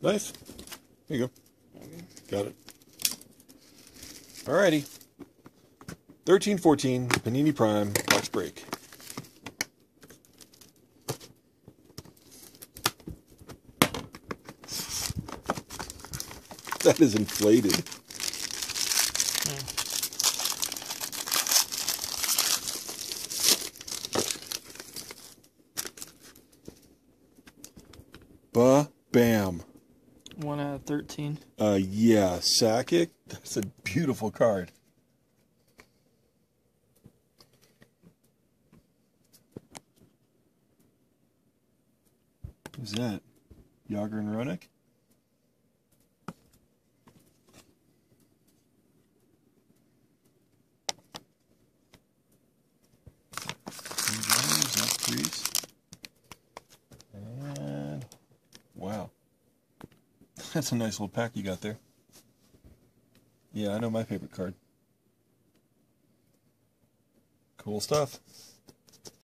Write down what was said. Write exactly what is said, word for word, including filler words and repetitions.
Nice. There you go. Okay. Got it. Alrighty. thirteen fourteen, Panini Prime, box break. That is inflated. Hmm. Ba-bam. one out of thirteen. Uh, yeah, Sakic. That's a beautiful card. Who's that? Yager and Ronick? And wow. That's a nice little pack you got there. Yeah, I know my favorite card. Cool stuff.